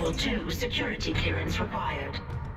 Level 2 security clearance required.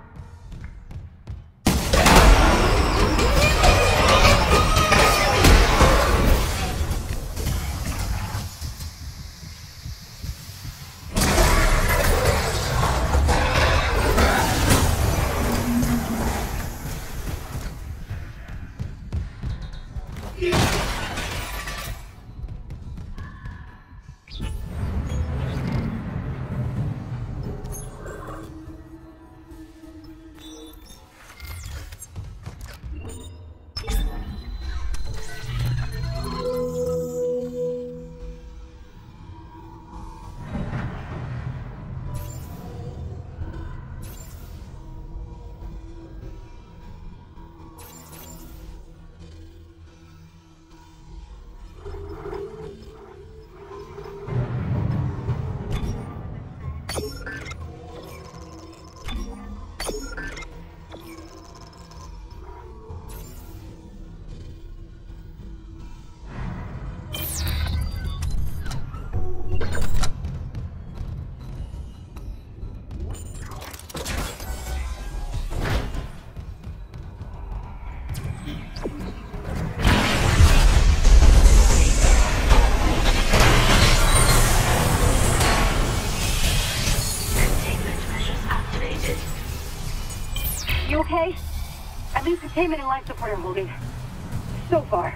You okay? At least containment and life support are holding. So far.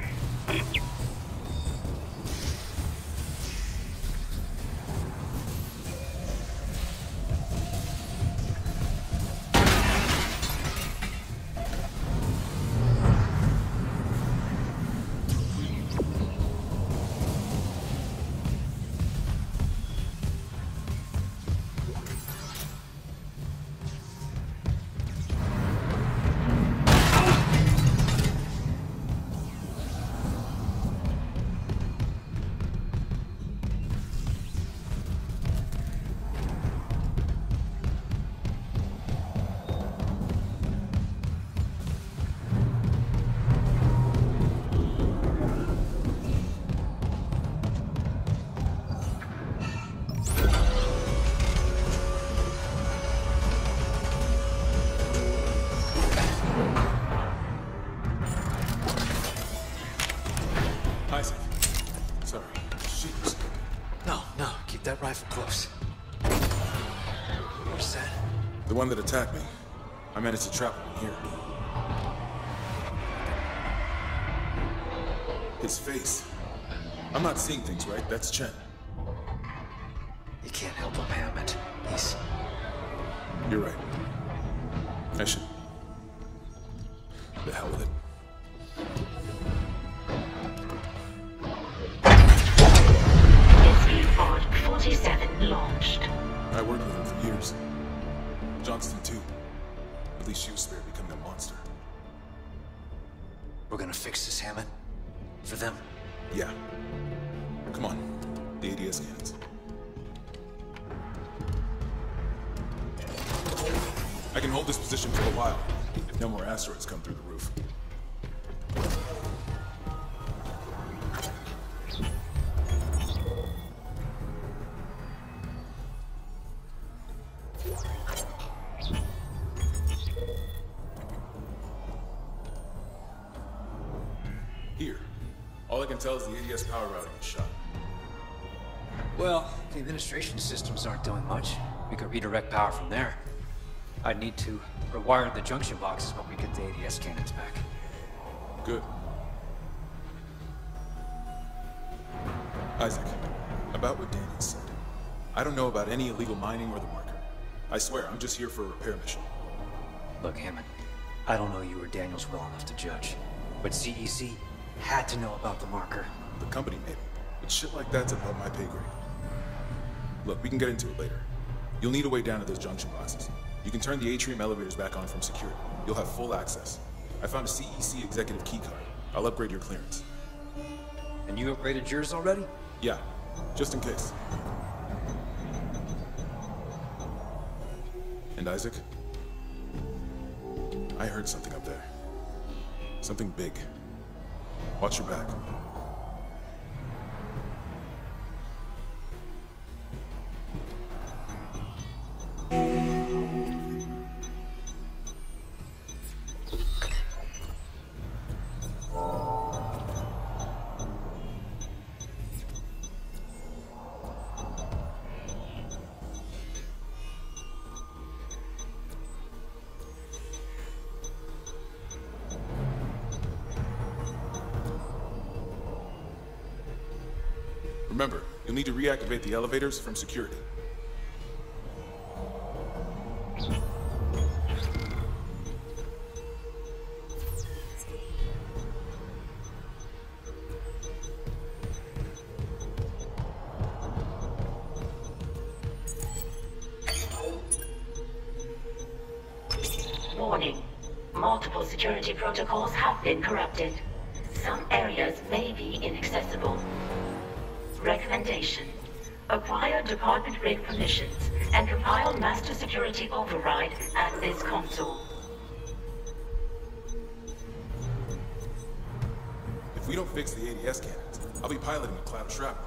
That rifle close. What's that? The one that attacked me. I managed to trap him in here. His face. I'm not seeing things, right? That's Chen. You can't help him, Hammond. He's... You're right. I should... The hell with it. Pod 47 launched. I worked with him for years. Johnston too. At least she was spared becoming a monster. We're gonna fix this, Hammond. For them. Yeah. Come on. The ADS cannons. I can hold this position for a while, if no more asteroids come through the roof. Here. All I can tell is the ADS power routing is shot. Well, the administration systems aren't doing much. We could redirect power from there. I'd need to rewire the junction boxes when we get the ADS cannons back. Good. Isaac, about what Daniel said. I don't know about any illegal mining or the marker. I swear, I'm just here for a repair mission. Look, Hammond, I don't know you or Daniels well enough to judge, but CEC had to know about the marker. The company maybe, but shit like that's above my pay grade. Look, we can get into it later. You'll need a way down to those junction boxes. You can turn the atrium elevators back on from security. You'll have full access. I found a CEC executive keycard. I'll upgrade your clearance. And you upgraded yours already? Yeah, just in case. And Isaac? I heard something up there. Something big. Watch your back. Remember, you'll need to reactivate the elevators from security. Warning. Multiple security protocols have been corrupted. Some areas may be inaccessible. Recommendation. Acquire department rig permissions and compile master security override at this console. If we don't fix the ADS cannons, I'll be piloting a cloud of shrapnel.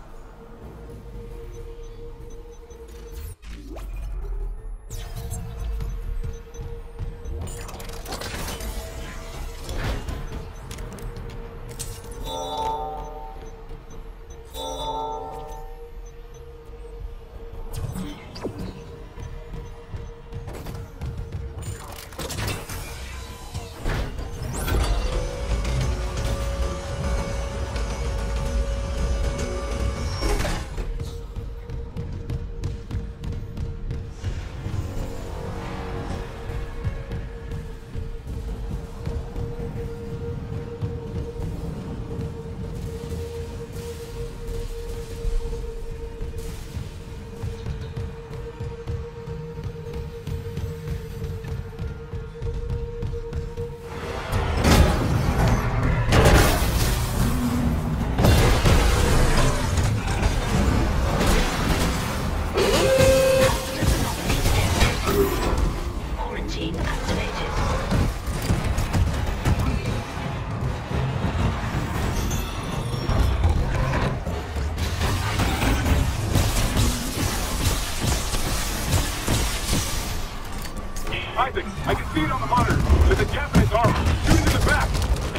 Isaac, I can see it on the monitor. There's a gap in his armor. Shoot it in the back.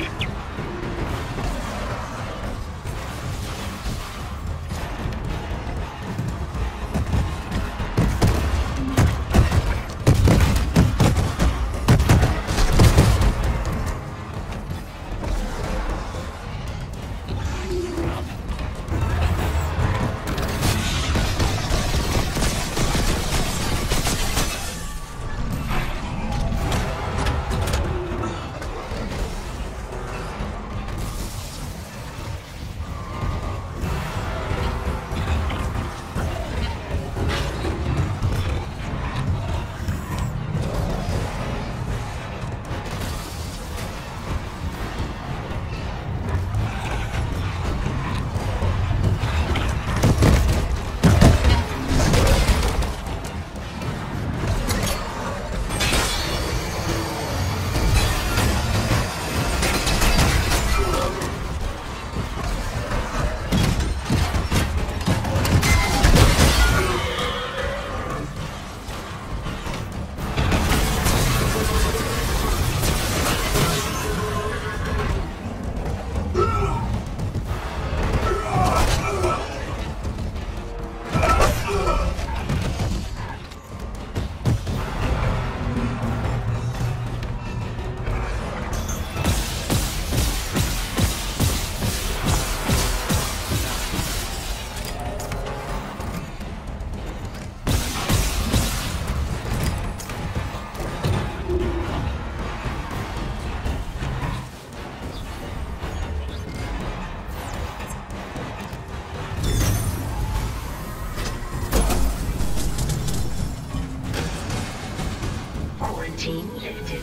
Quarantine lifted.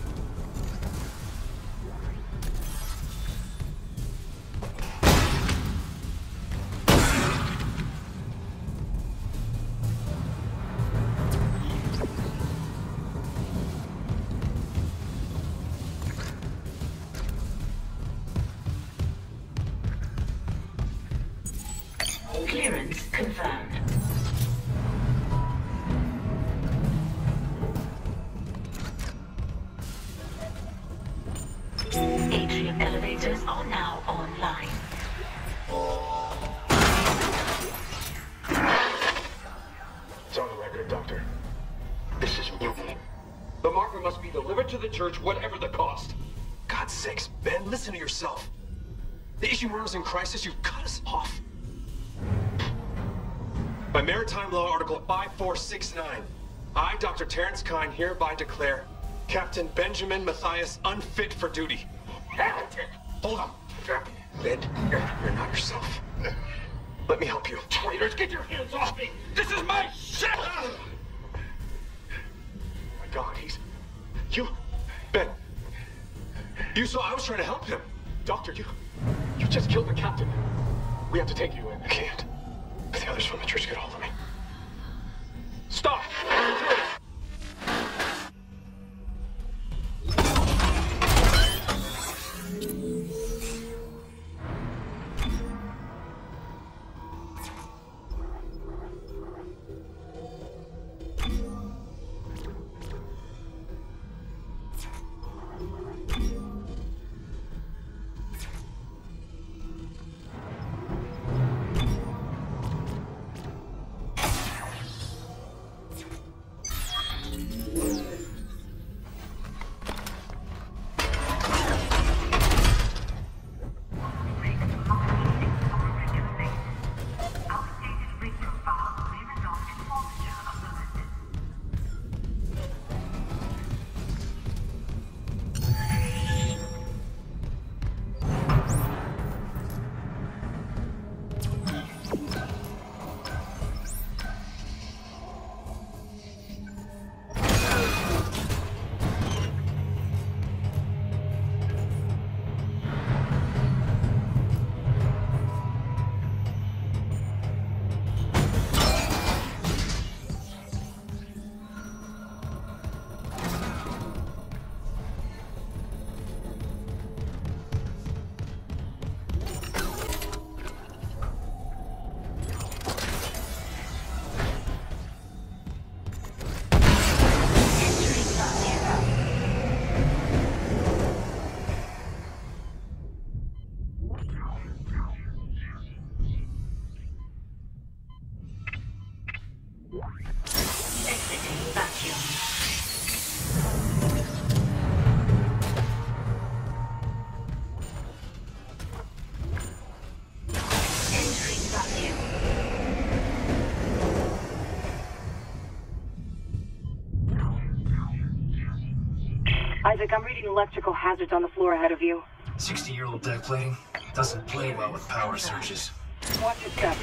Clearance confirmed. Atrium elevators are now online. It's on the record, Doctor. This is mutiny. The marker must be delivered to the church, whatever the cost. God's sakes, Ben, listen to yourself. The issue is in crisis, you've cut us off. By Maritime Law Article 5469, I, Dr. Terrence Kine, hereby declare Captain Benjamin Matthias unfit for duty. Hold on. Ben, you're not yourself. Let me help you. Traitors, get your hands off me! This is my ship! Oh my God, You... Ben. You saw I was trying to help him. Doctor, you just killed the captain. We have to take you in. I can't. The others from the church get hold of me. Stop! Isaac, I'm reading electrical hazards on the floor ahead of you. 60-year-old deck plating. Doesn't play well with power surges. Watch your step.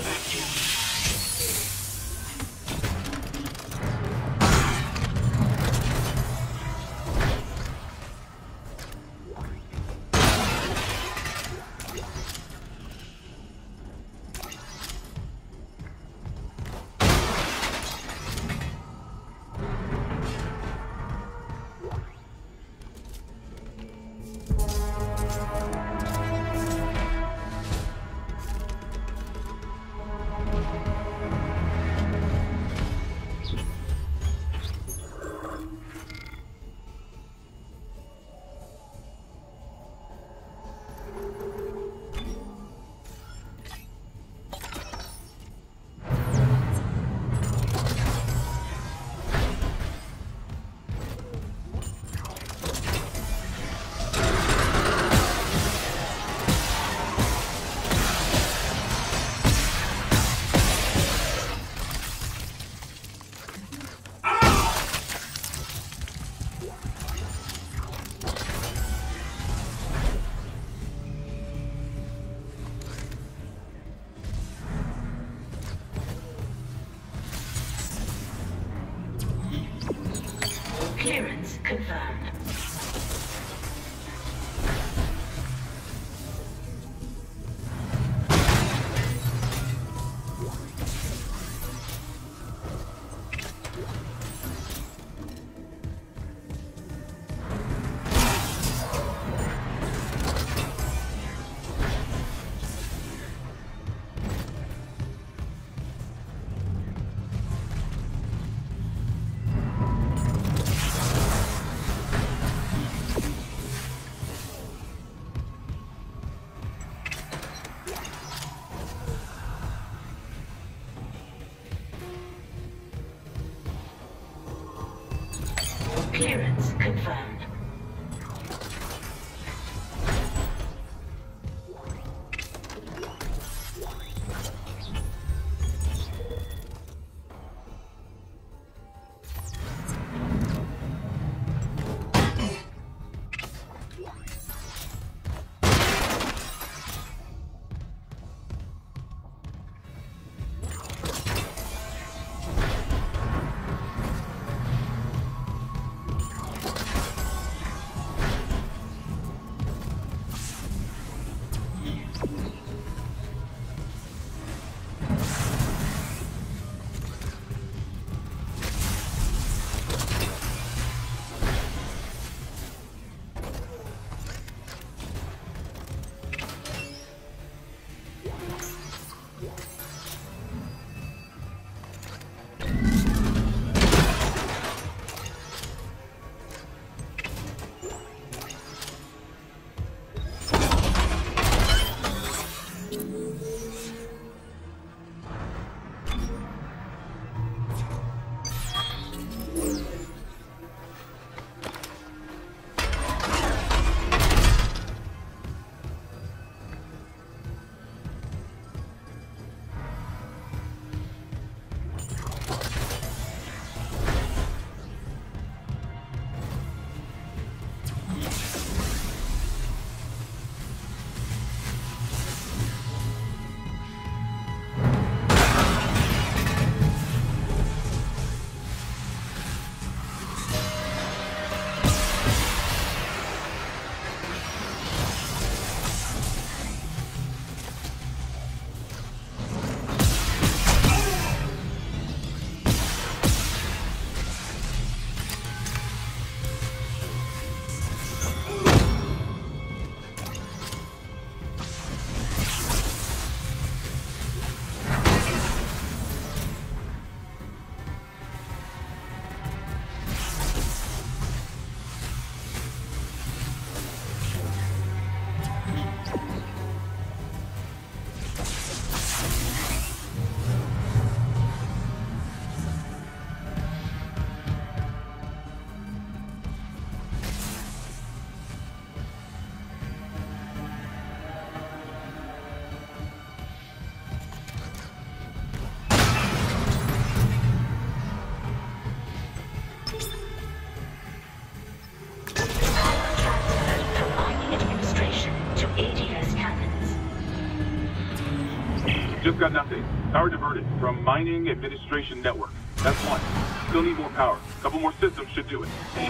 Clearance confirmed. Clearance confirmed. got nothing. Power diverted from mining administration network. That's one. Still need more power. A couple more systems should do it.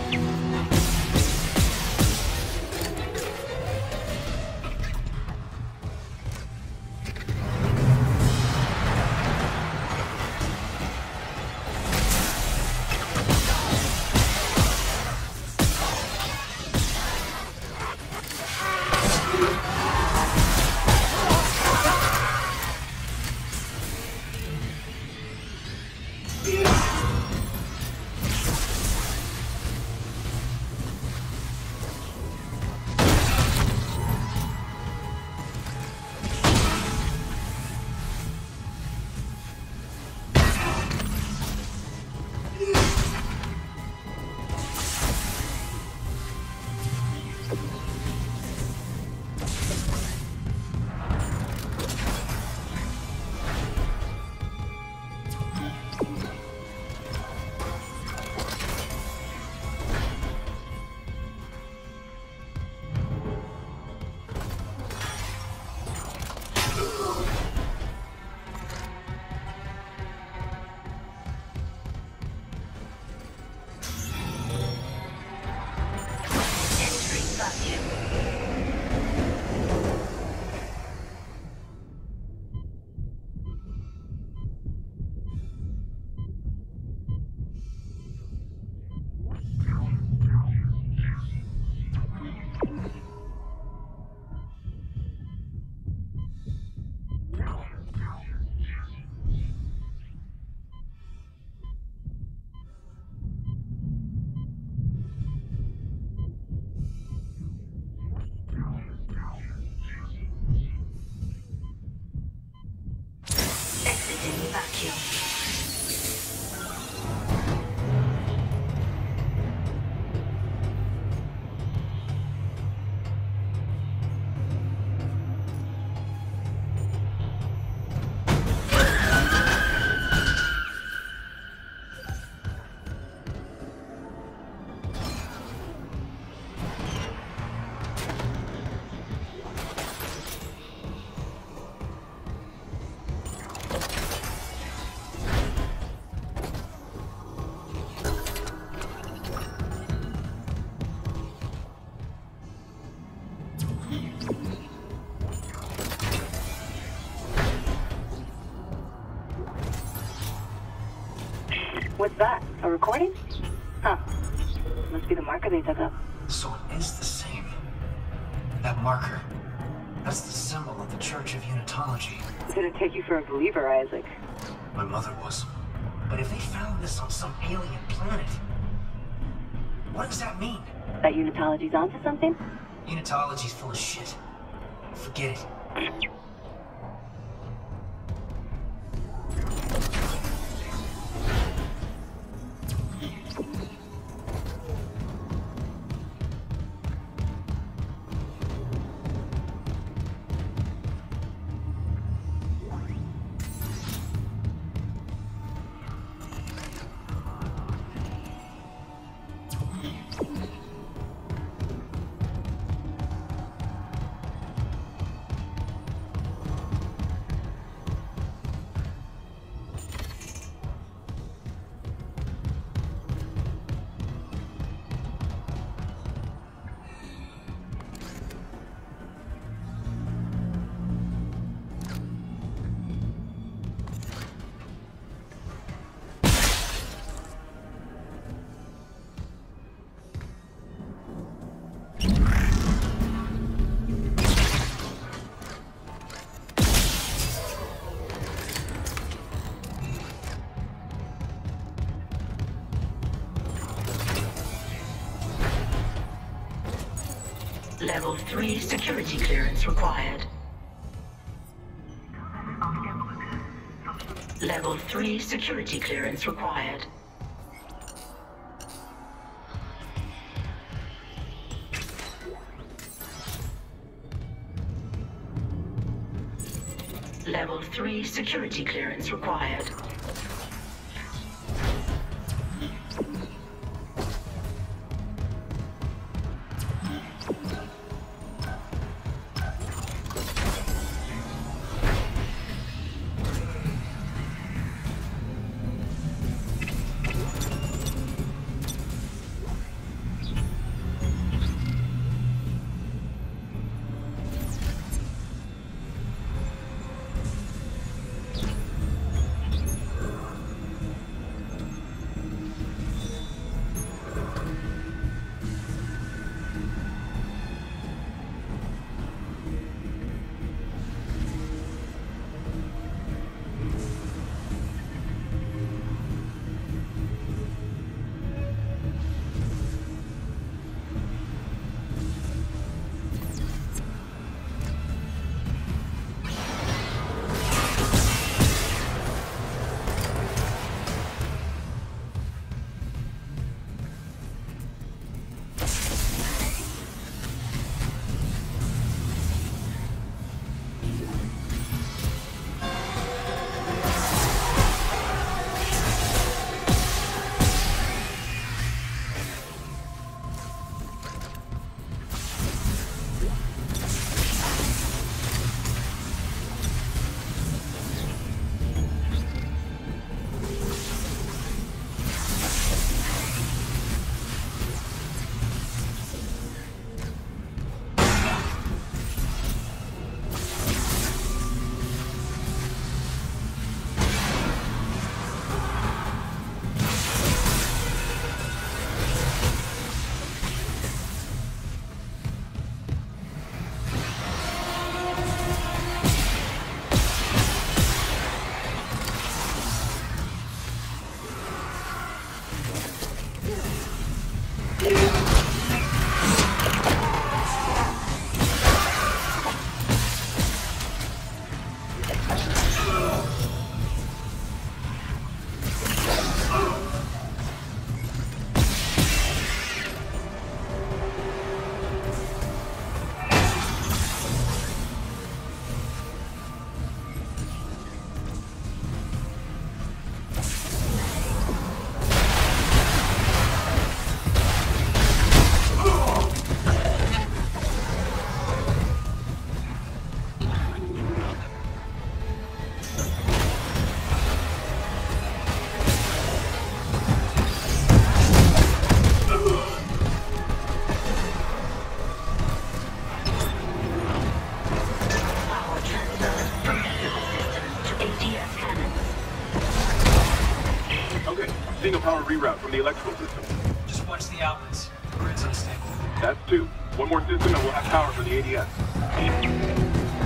What's that? A recording? Huh. Must be the marker they dug up. So it is the same. That marker. That's the symbol of the Church of Unitology. Didn't take you for a believer, Isaac. My mother was. But if they found this on some alien planet, what does that mean? That Unitology's onto something? Unitology's full of shit. Forget it. Level 3 security clearance required. Level 3 security clearance required. Level 3 security clearance required. Seeing a power reroute from the electrical system. Just watch the outlets. The grid's unstable. That's 2. One more system and we'll have power for the ADS.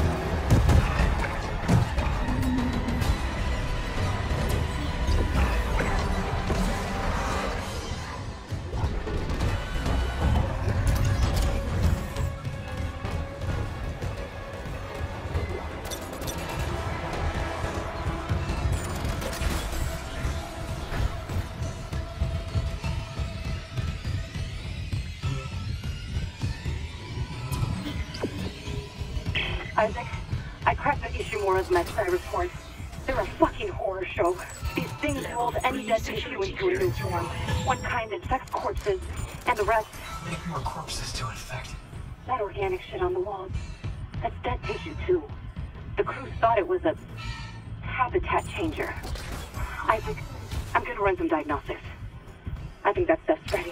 Isaac, I cracked the Ishimura's Matsai report. They're a fucking horror show. These things mold any dead tissue into a new form. One kind infects corpses, and the rest... Make more corpses to infect. That organic shit on the walls. That's dead tissue, too. The crew thought it was a... habitat changer. Isaac, I'm gonna run some diagnostics. I think that stuff's ready.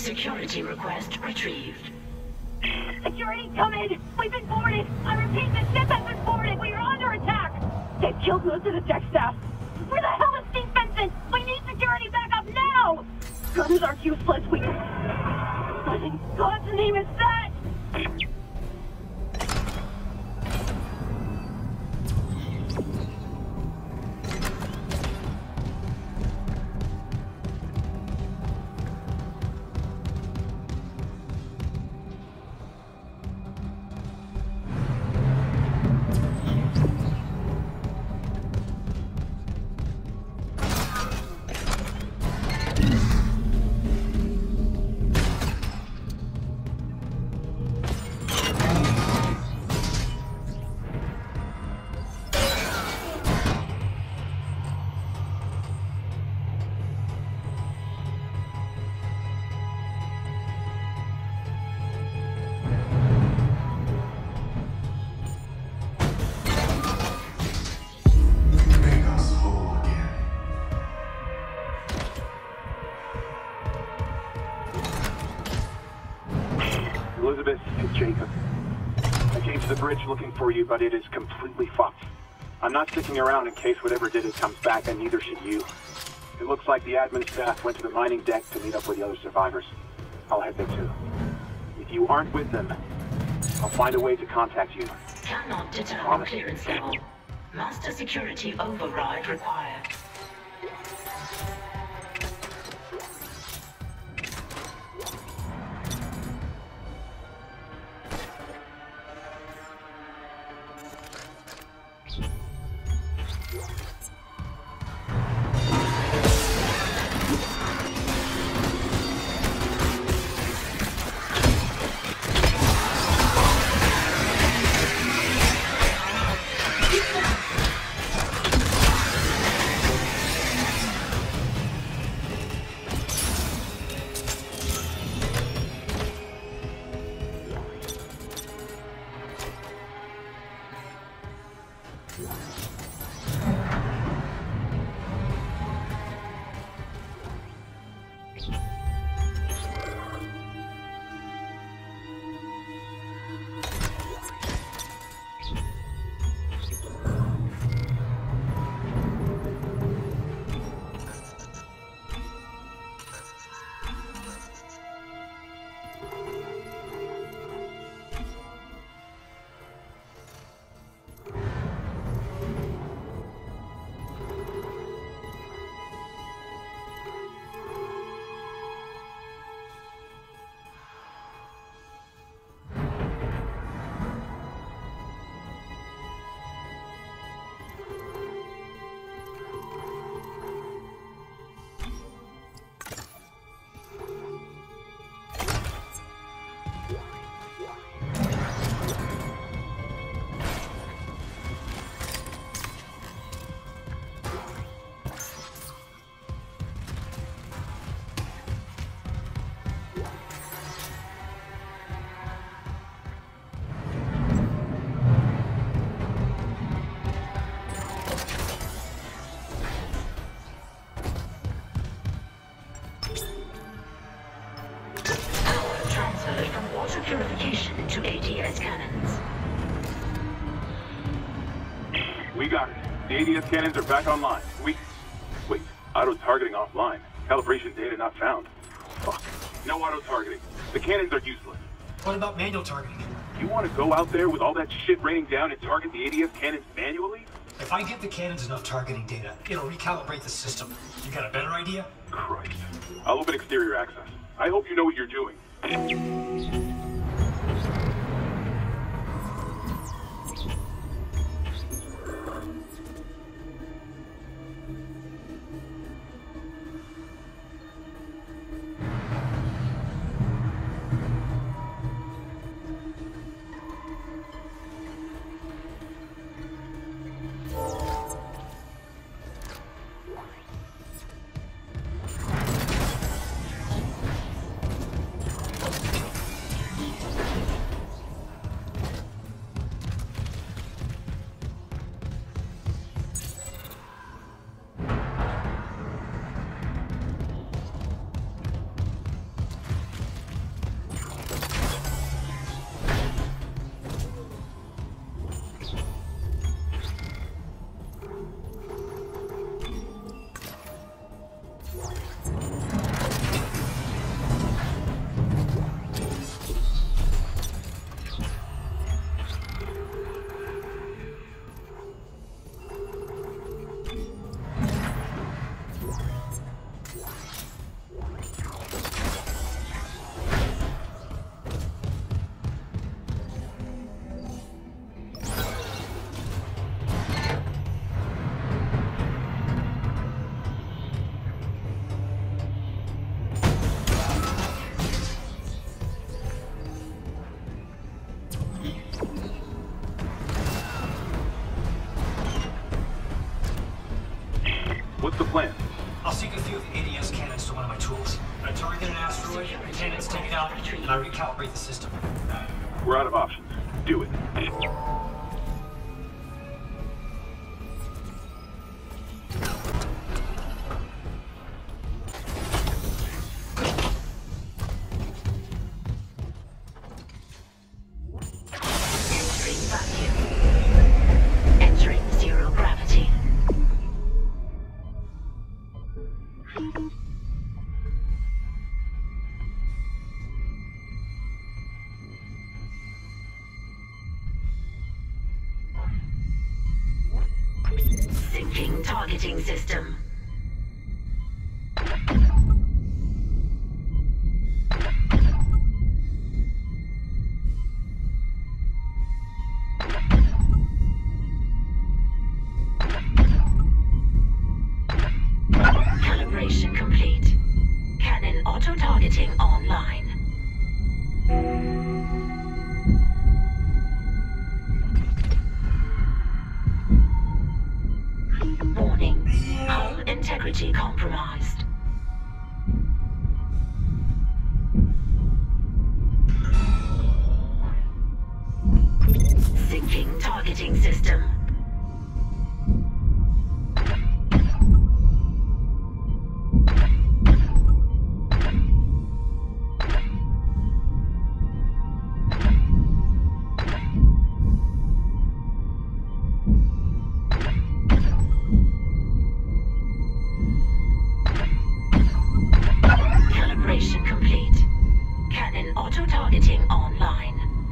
Security request retrieved. Security, come in! We've been boarded! I repeat, the ship has been boarded! We are under attack! They've killed most of the deck staff! Where the hell is Steve Benson? We need security backup now! Guns are useless, we... What in God's name is that? Elizabeth, it's Jacob. I came to the bridge looking for you, but it is completely fucked. I'm not sticking around in case whatever did it comes back, and neither should you. It looks like the admin staff went to the mining deck to meet up with the other survivors. I'll head there too. If you aren't with them, I'll find a way to contact you. Cannot determine clearance level. Master security override required. Purification to ADS cannons. We got it. The ADS cannons are back online. Wait, auto-targeting offline. Calibration data not found. Fuck. No auto-targeting. The cannons are useless. What about manual targeting? You want to go out there with all that shit raining down and target the ADS cannons manually? If I give the cannons enough targeting data, it'll recalibrate the system. You got a better idea? Christ. I'll open exterior access. I hope you know what you're doing. What's the plan? I'll sink a few of the ADS cannons to one of my tools. I target an asteroid, the cannons take it out, and I recalibrate the system. We're out of options. Do it. Entering vacuum. Entering zero gravity. Syncing targeting system. Calibration complete. Cannon auto-targeting online. Warning. Hull integrity compromised. Syncing targeting system. Calibration complete. Cannon auto-targeting online.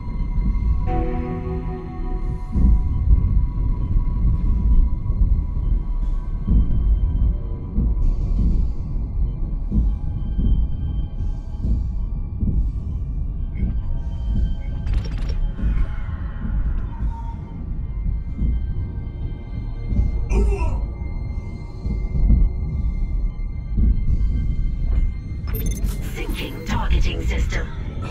Syncing targeting system.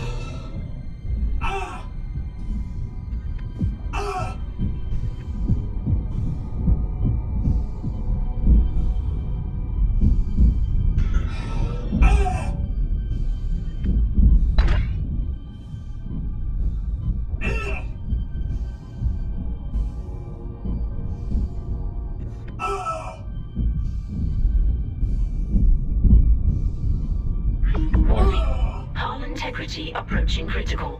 Warning. Hull integrity approaching critical.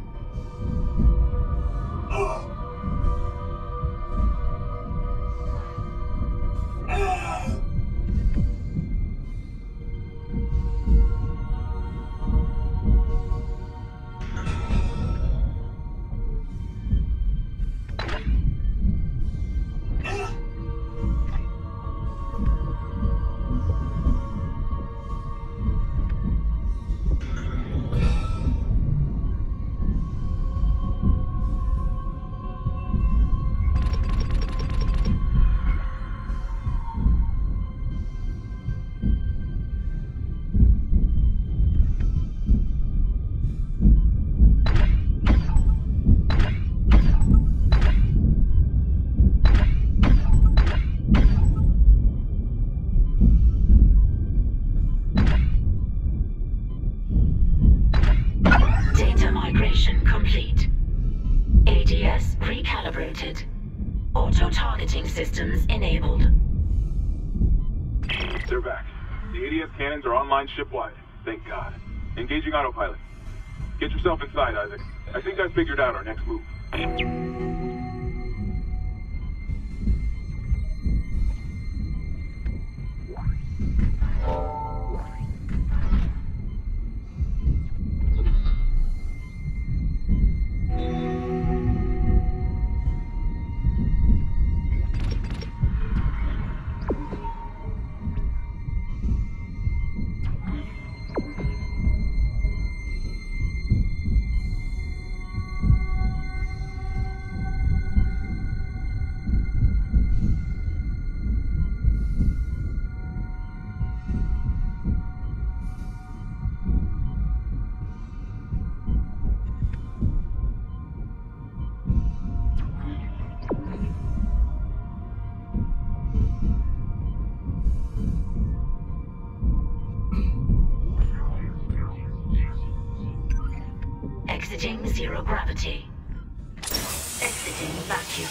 Data migration complete. ADS recalibrated. Auto-targeting systems enabled. They're back. The ADS cannons are online shipwide. Thank God. Engaging autopilot. Get yourself inside, Isaac. I think I figured out our next move. Exiting zero gravity. Exiting vacuum.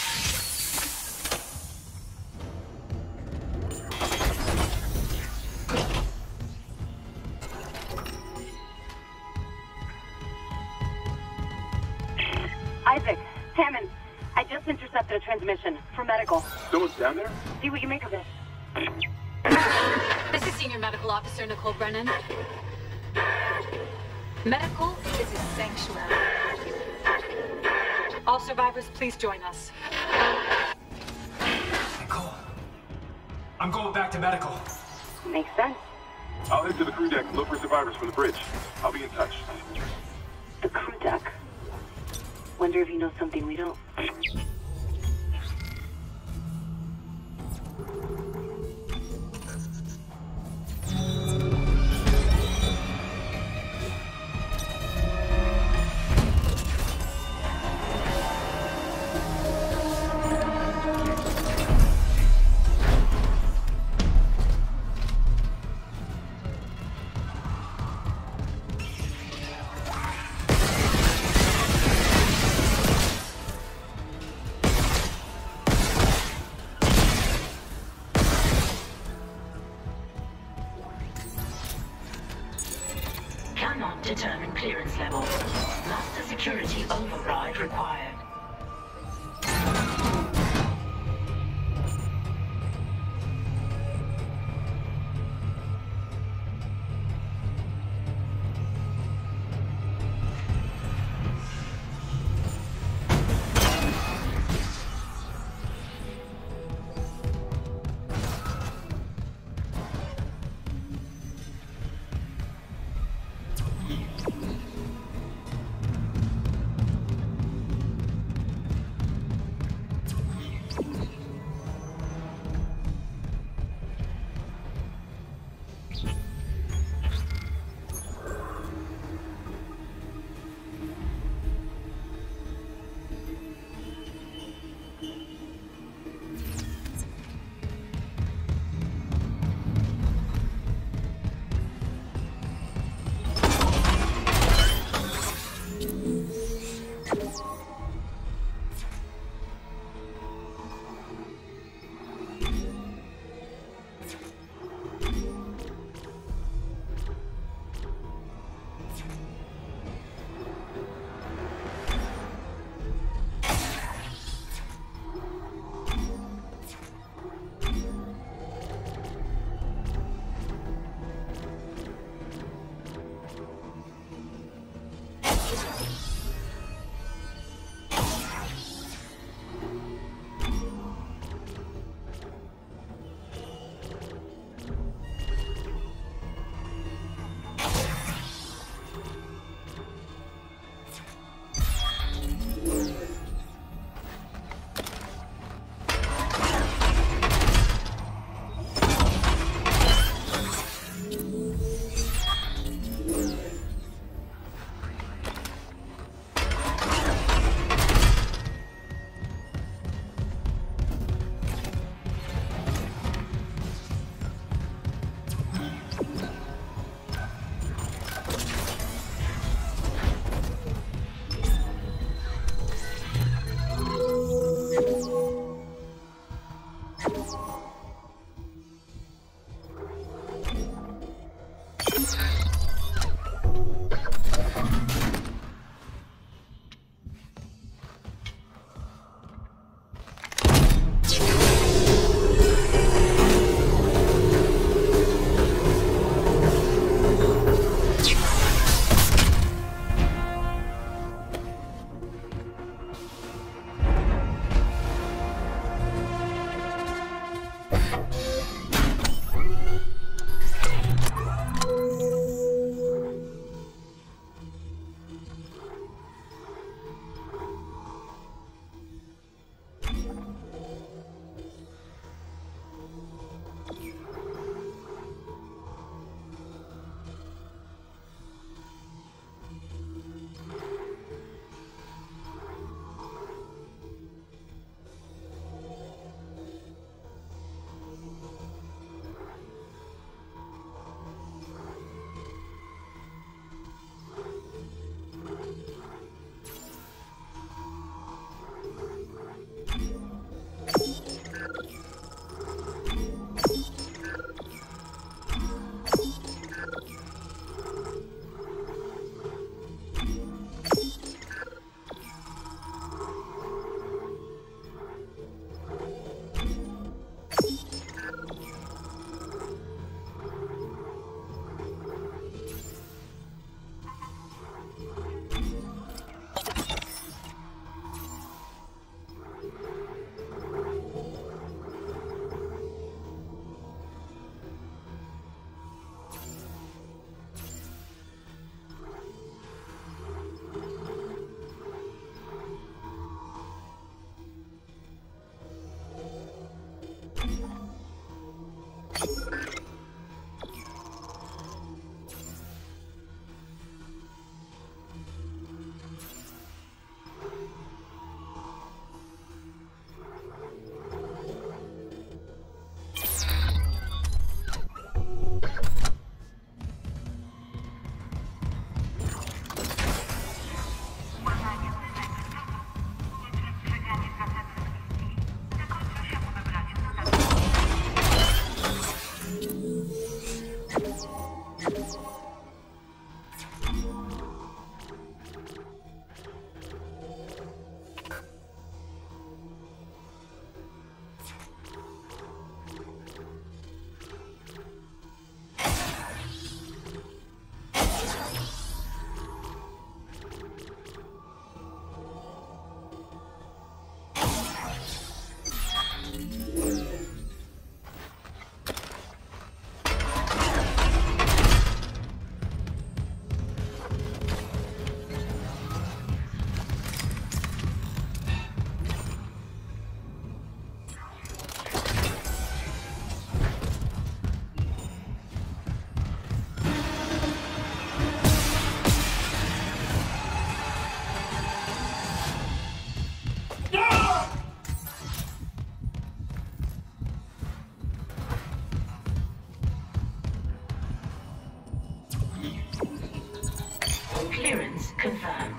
Isaac, Hammond, I just intercepted a transmission for medical. Someone's down there? See what you make of it. This is Senior Medical Officer Nicole Brennan. Medical is a sanctuary. All survivors, please join us. Nicole, I'm going back to medical. Makes sense. I'll head to the crew deck and look for survivors from the bridge. I'll be in touch. The crew deck. Wonder if he knows something we don't. Cannot determine clearance level. Master security override required. confirmed.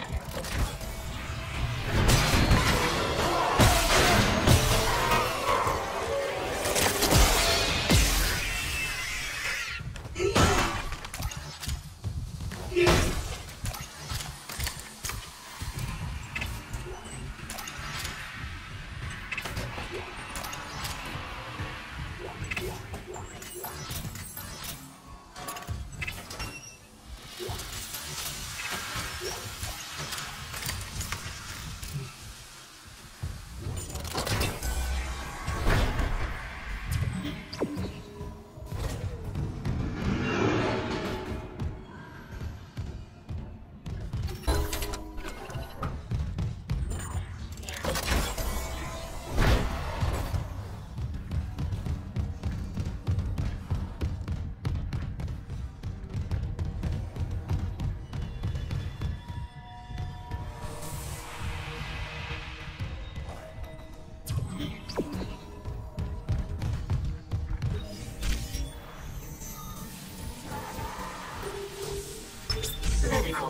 Medical.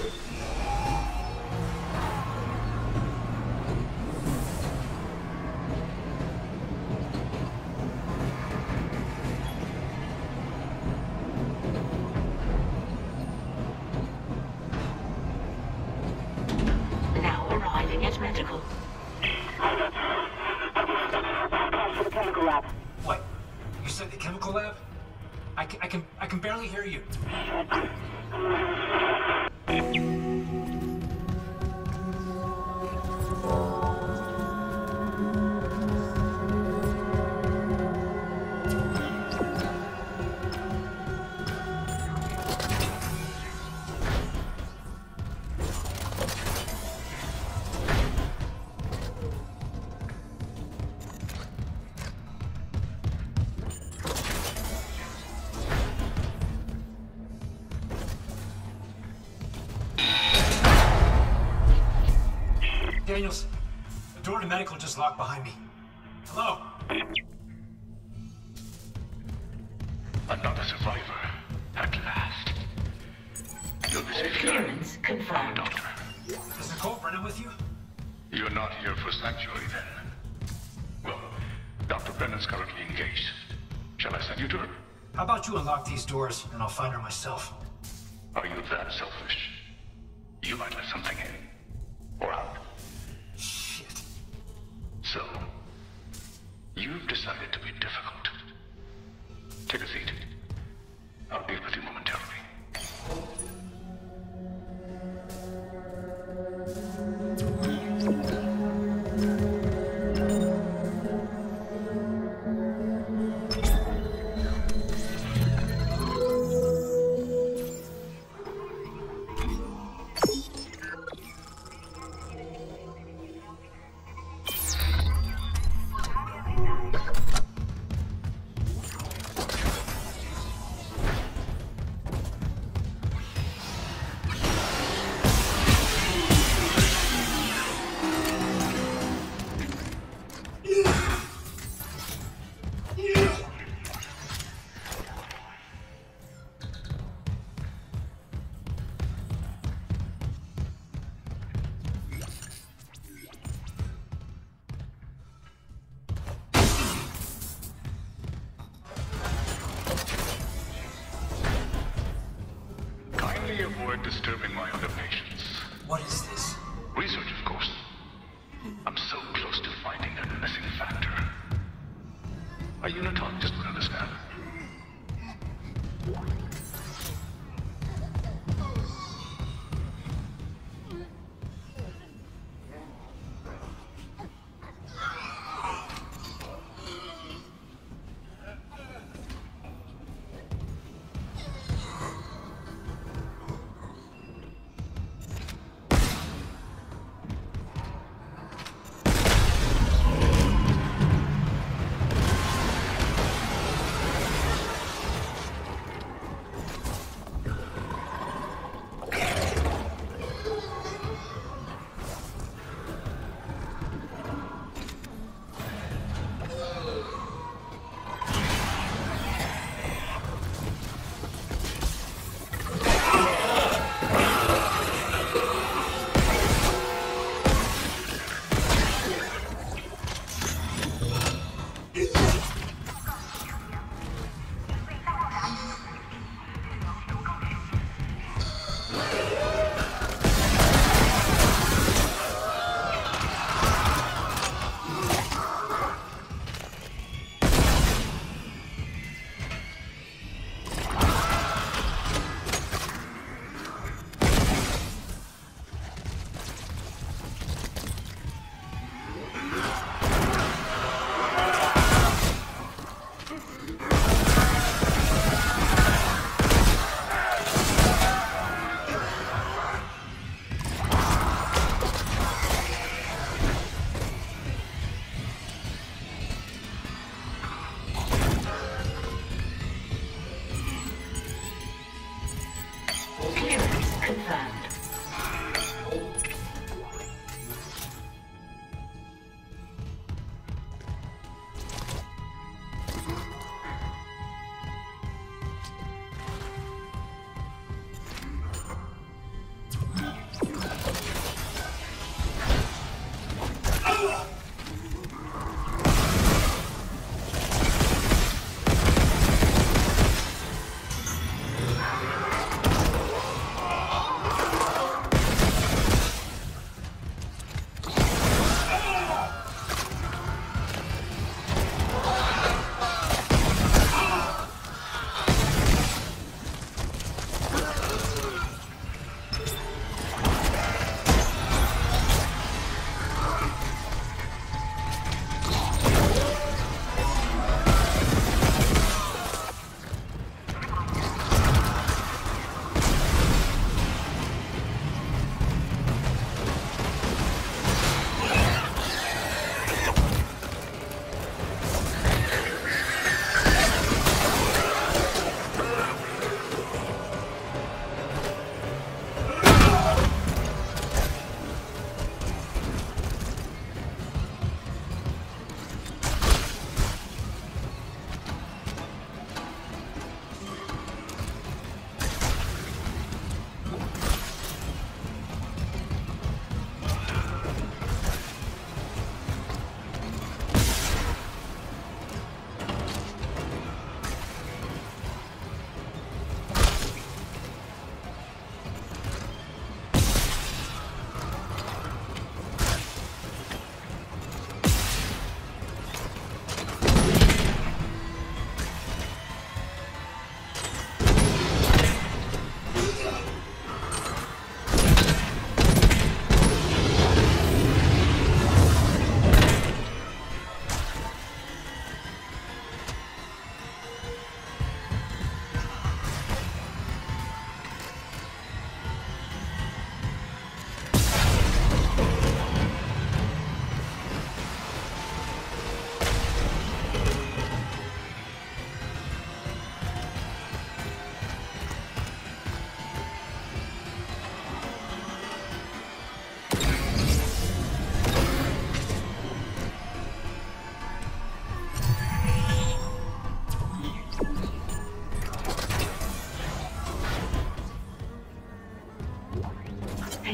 Now arriving at medical. Pass to the chemical lab. What? You said the chemical lab? I can barely hear you. Daniels, the door to medical just locked behind me. Hello? Another survivor, at last. You'll be safe here. Clearance confirmed. Doctor. Is Nicole Brennan with you? You're not here for sanctuary then. Well, Dr. Brennan's currently engaged. Shall I send you to her? How about you unlock these doors and I'll find her myself? Are you that selfish? You might let something in. Or out. Shit. So, you've decided to be difficult. Take a seat. I'll be with you momentarily. Avoid disturbing my other patients. What is this? Research, of course. I'm so close to finding that missing factor. A unitologist would understand.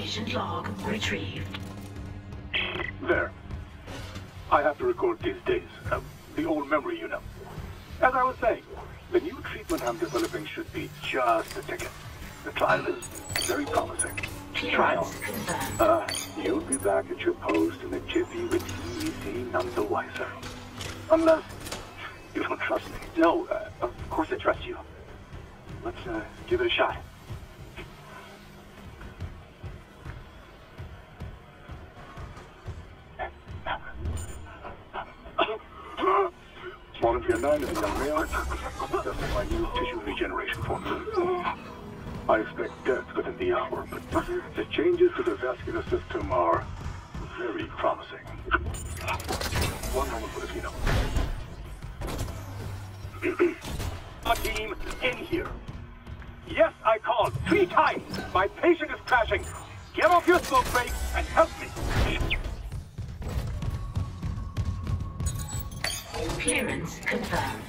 Patient log retrieved. There. I have to record these days. The old memory, you know. As I was saying, the new treatment I'm developing should be just a ticket. The trial is very promising. Trial. You'll be back at your post in a jiffy with easy, none the wiser. Unless you don't trust me. No, of course I trust you. Let's give it a shot. Volunteer 9 is a young male. That's my new tissue regeneration formula. I expect death within the hour, but the changes to the vascular system are very promising. One moment, Filipino. A team in here. Yes, I called 3 times. My patient is crashing. Get off your smoke break and help me. Clearance confirmed.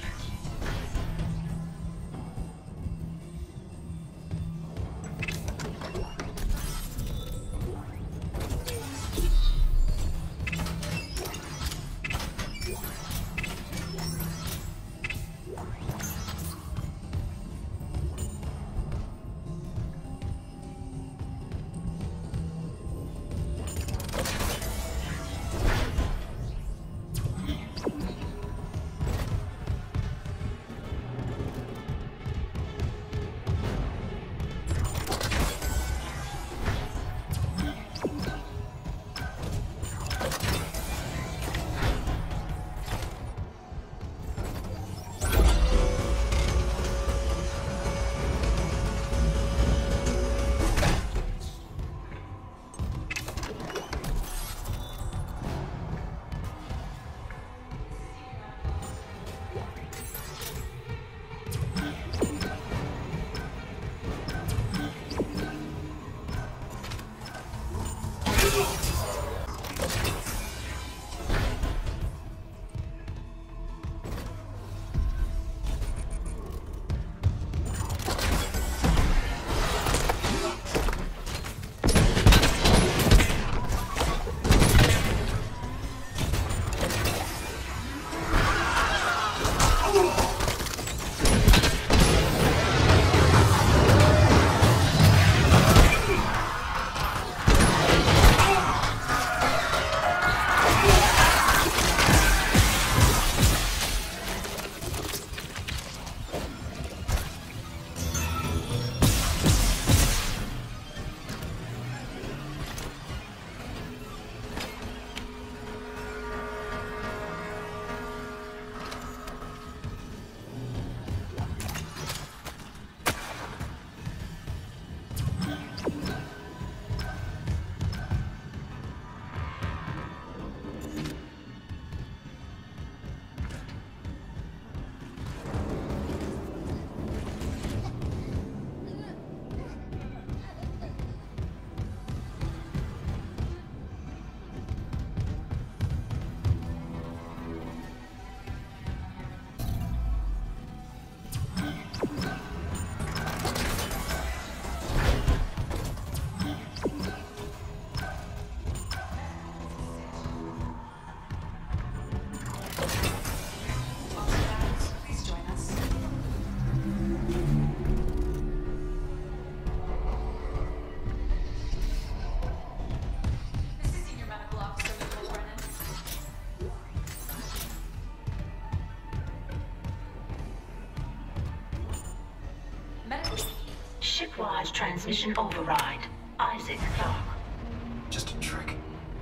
Shipwide transmission override. Isaac Clark. Just a trick.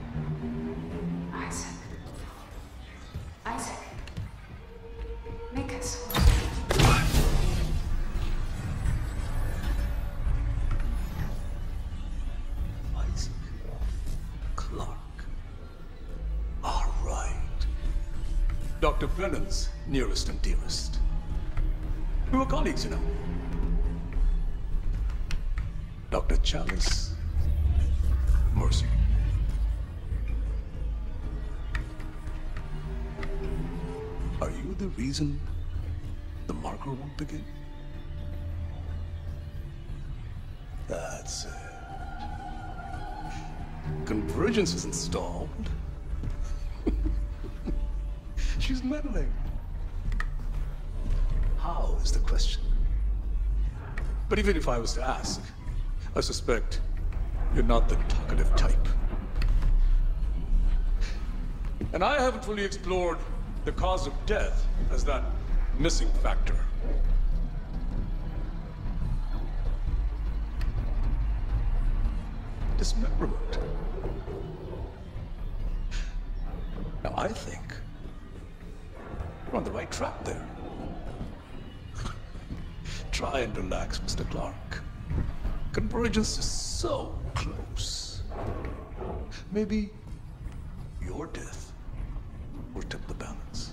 Isaac. Isaac. Make us. Isaac Clark. All right. Dr. Brennan's nearest and dearest. We were colleagues, you know. Dr. Chalice. Mercy. Are you the reason the marker won't begin? That's it. Convergence is installed. She's meddling. How is the question? But even if I was to ask, I suspect you're not the talkative type. And I haven't fully explored the cause of death as that missing factor. Dismemberment. Now I think you're on the right track there. Try and relax, Mr. Clark. Convergence is so close. Maybe your death will tip the balance.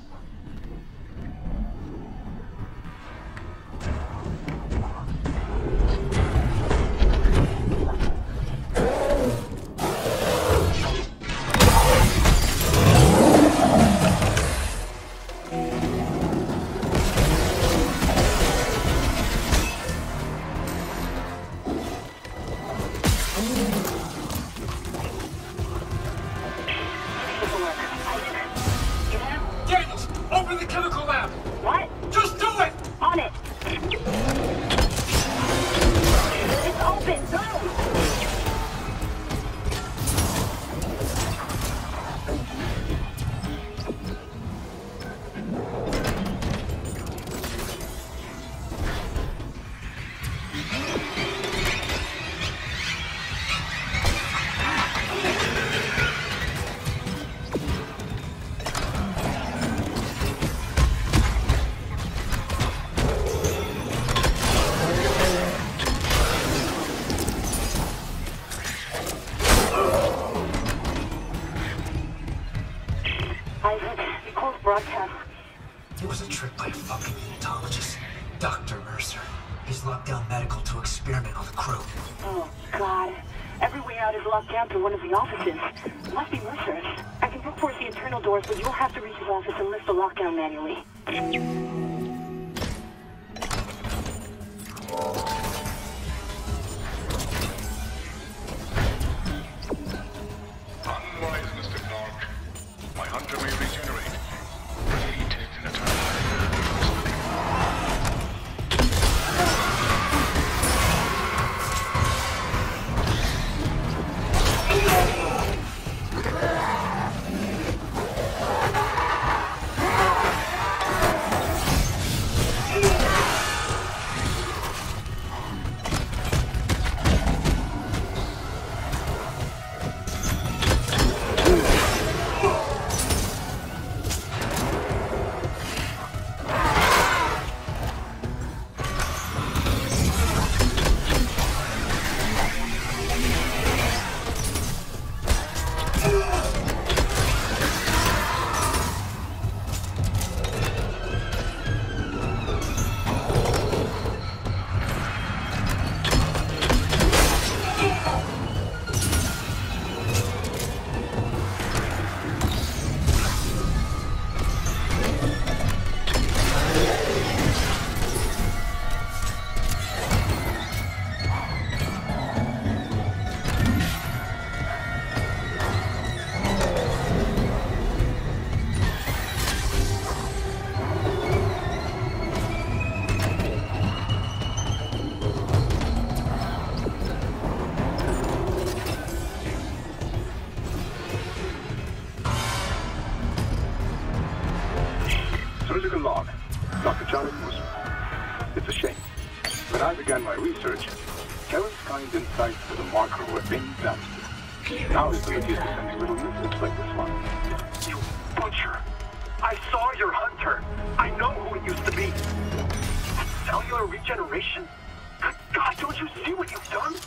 It was a trick by a fucking unitologist. Dr. Mercer. He's locked down medical to experiment on the crew. Oh, God. Every way out is locked down through one of the offices. Must be Mercer's. I can brute force the internal doors, but you'll have to reach his office and lift the lockdown manually. Unwise, Mr. Clark. My hunter may regenerate, but he takes an eternal Surgical log. Dr. Charlie Mercer. It's a shame. When I began my research, Terrence Kyne's insights to the marker were invaluable. Now his ability is to send little missiles like this one. You butcher! I saw your hunter! I know who it used to be! Cellular regeneration? Good God, don't you see what you've done?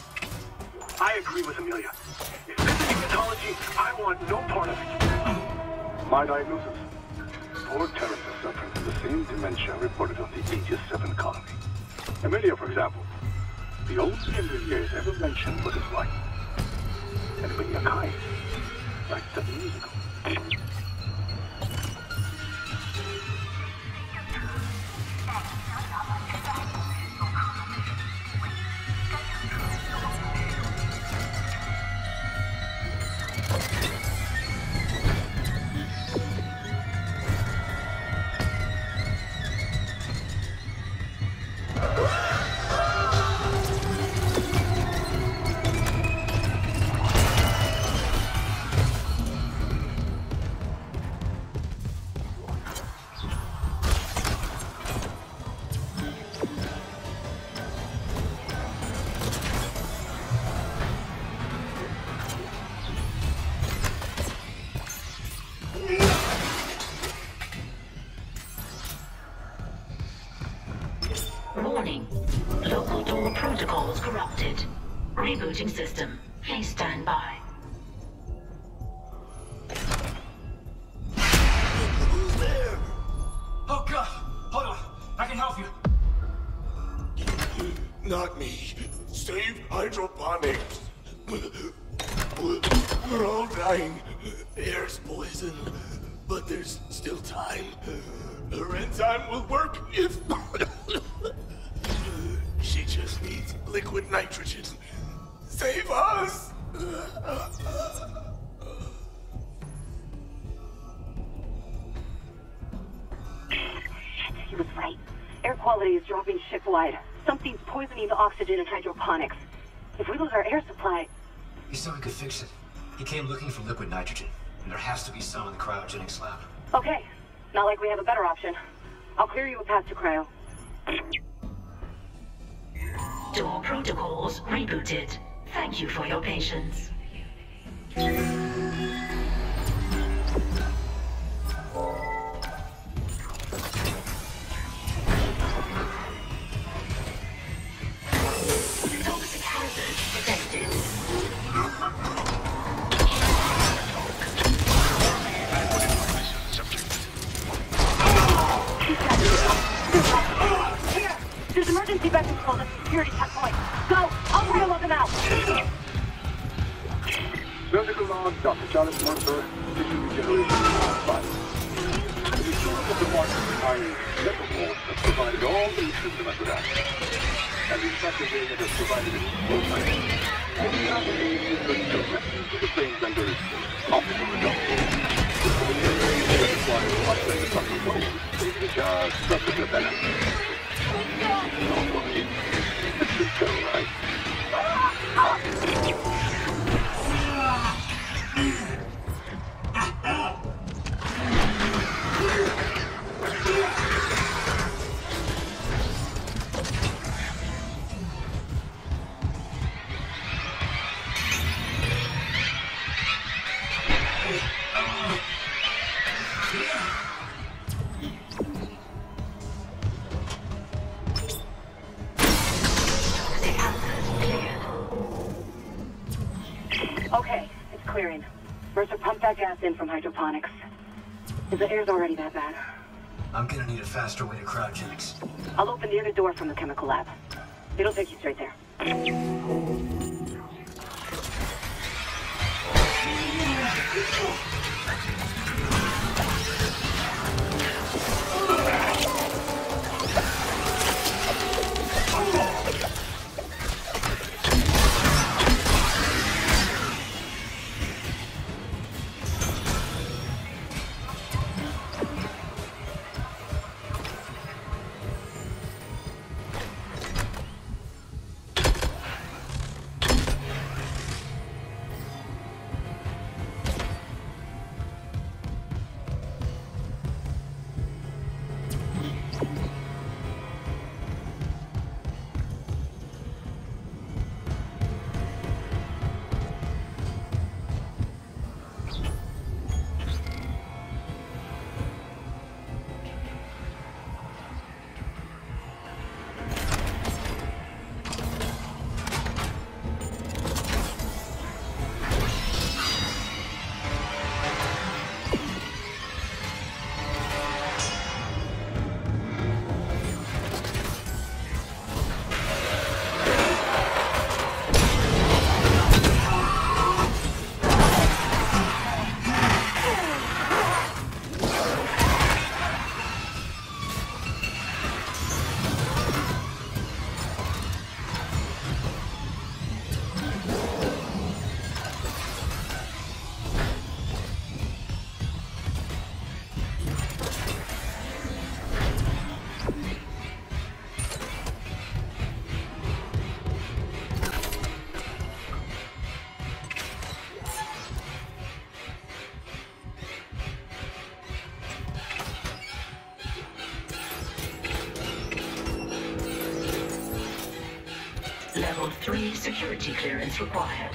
I agree with Amelia. If this is unitology, I want no part of it. My diagnosis. Poor Terrence is suffering from the same dementia reported on the Aegis 7 colony. Amelia, for example. The only Amelia ever mentioned was his wife. And Amelia Kyne died 7 years ago. Warning. Local door protocols corrupted. Rebooting system. Please stand by. Who's there? Oh god! Hold on. I can help you. Not me. Save hydroponics. We're all dying. Air's poison. But there's still time. Her enzyme will work if... She just needs liquid nitrogen. Save us! He was right. Air quality is dropping ship-wide. Something's poisoning the oxygen in hydroponics. If we lose our air supply... He said we could fix it. He came looking for liquid nitrogen, and there has to be some in the cryogenics lab. Okay. Not like we have a better option. I'll clear you a path to cryo. Door protocols rebooted. Thank you for your patience. Toxic hazard detected. Here! There's emergency vector control at the security checkpoint. Go! I'll try to look them out! Surgical log, Dr. Charles Mercer, tissue regeneration, 5. The insurance of the market behind Liverpool has provided all the systematic access. And the effective way it has provided it full time. And the application is connected to the same vendor's optical results. It requires much less supplementation, saving just a bit better. It's just so right. Okay, it's clearing. Mercer pumped that gas in from hydroponics. The air's already that bad. I'm gonna need a faster way to cryogenics. I'll open the other door from the chemical lab. It'll take you straight there. Level 3 security clearance required.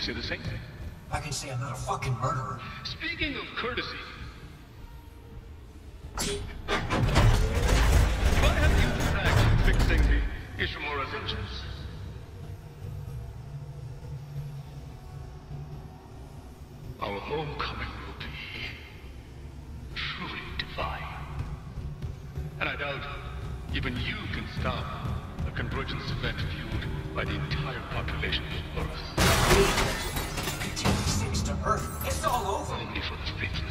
say the same thing. I can say I'm not a fucking murderer. Speaking of courtesy, I have used an axe in fixing the Ishimura's engines. Our homecoming will be truly divine. And I doubt even you can stop a convergence event fueled by the entire population of Earth. Take these things to Earth. It's all over. Only for the faithless.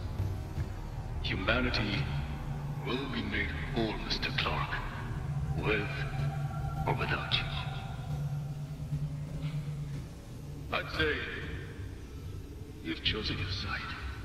Humanity will be made whole, Mr. Clark. With or without you. I'd say you've chosen your side.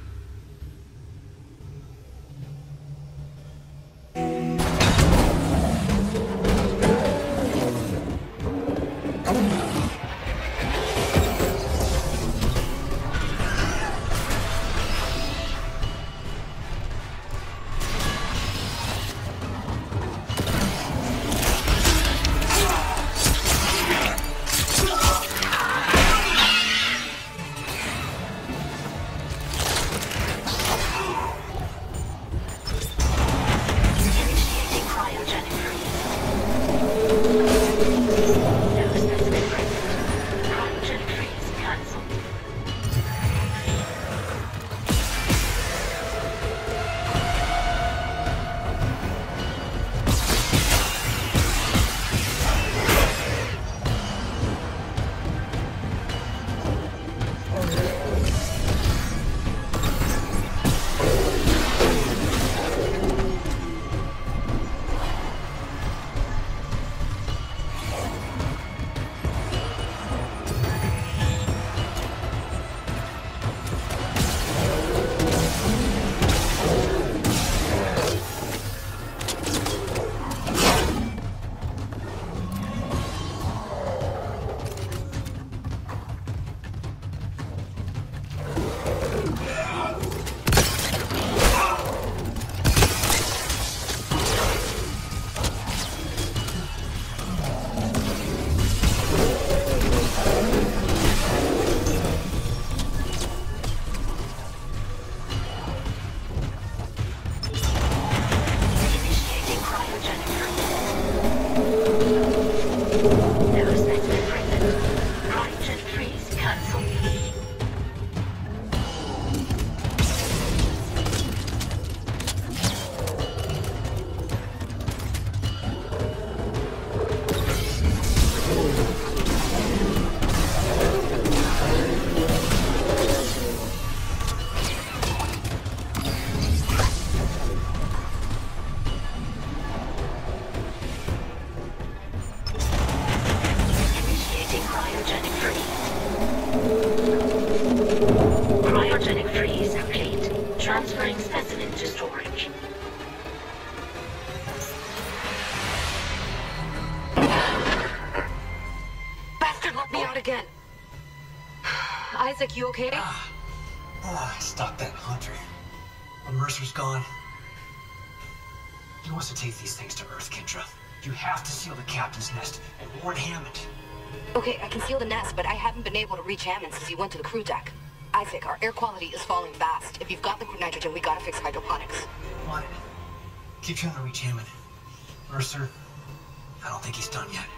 Isaac, you okay? Stop that, Hunter. When Mercer's gone, he wants to take these things to Earth, Kendra. You have to seal the captain's nest and warn Hammond. Okay, I can seal the nest, but I haven't been able to reach Hammond since he went to the crew deck. Isaac, our air quality is falling fast. If you've got liquid nitrogen, we gotta fix hydroponics. What? Keep trying to reach Hammond. Mercer, I don't think he's done yet.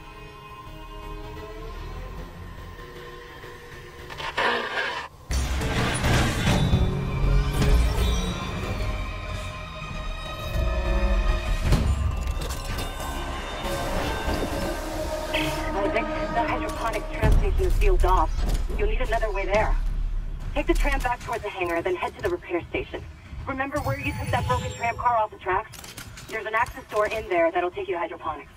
Isaac, the hydroponics tram station is sealed off. You'll need another way there. Take the tram back towards the hangar, then head to the repair station. Remember where you took that broken tram car off the tracks? There's an access door in there that'll take you to hydroponics.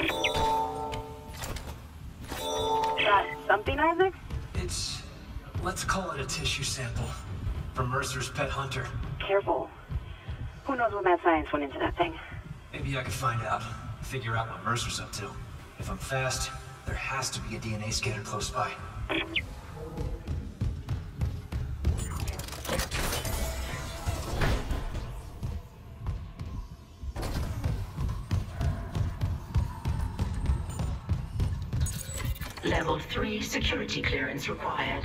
Got something, Isaac? It's... let's call it a tissue sample from Mercer's pet Hunter. Careful. Who knows what mad science went into that thing? Maybe I could find out. Figure out what Mercer's up to. If I'm fast, there has to be a DNA scanner close by. Level 3 security clearance required.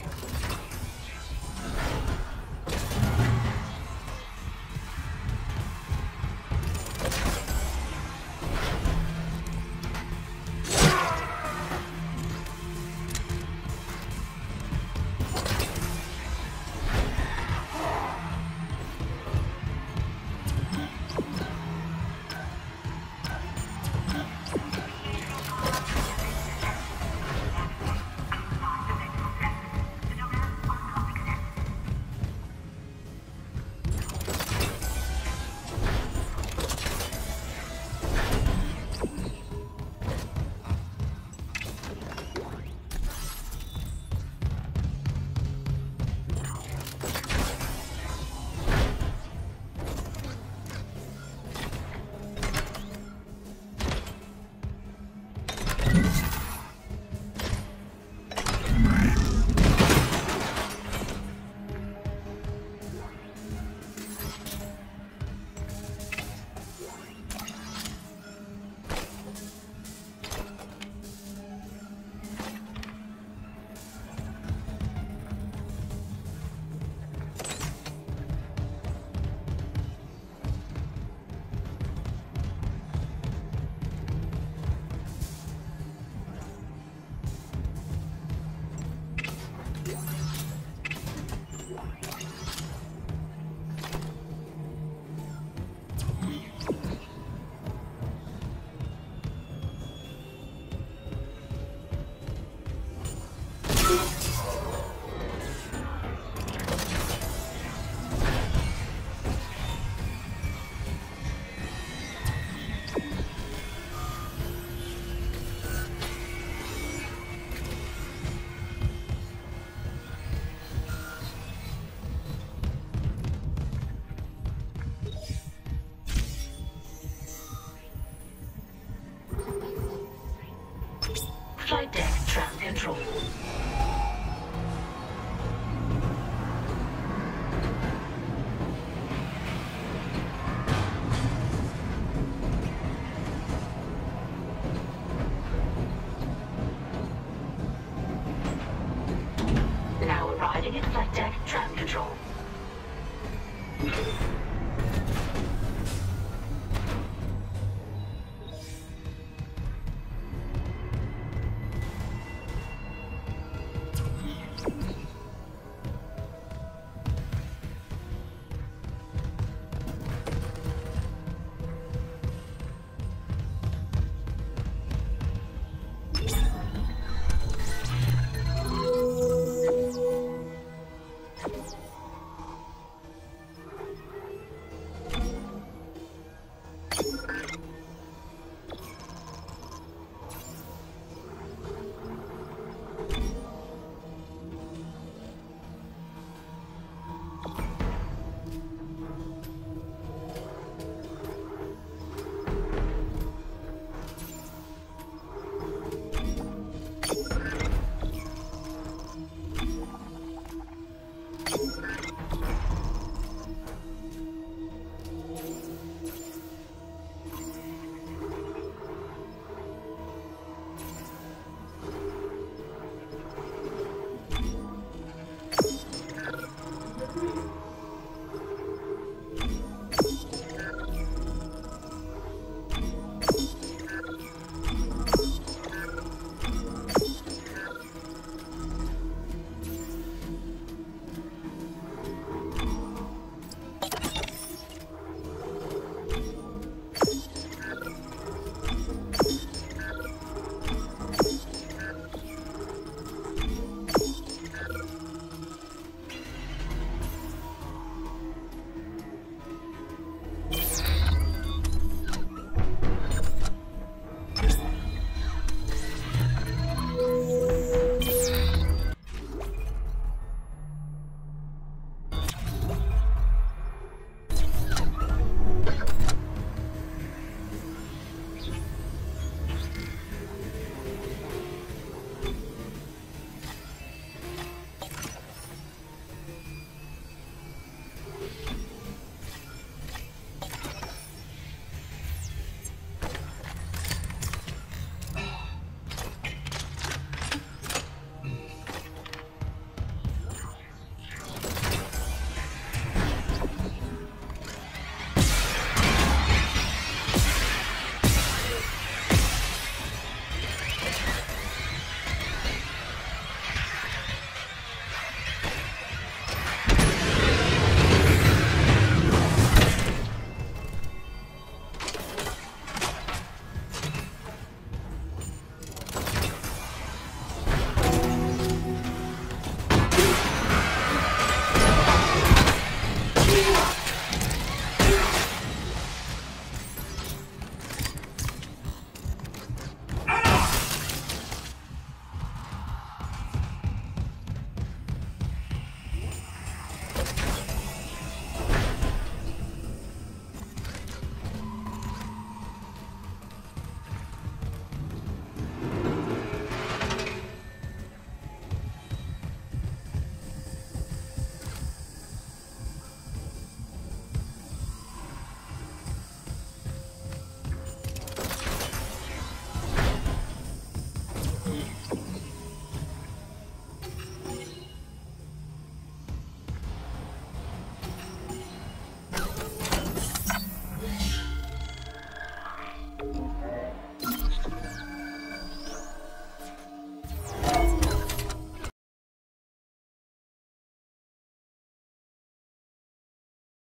Flight deck trap control. Now arriving at flight deck trap control.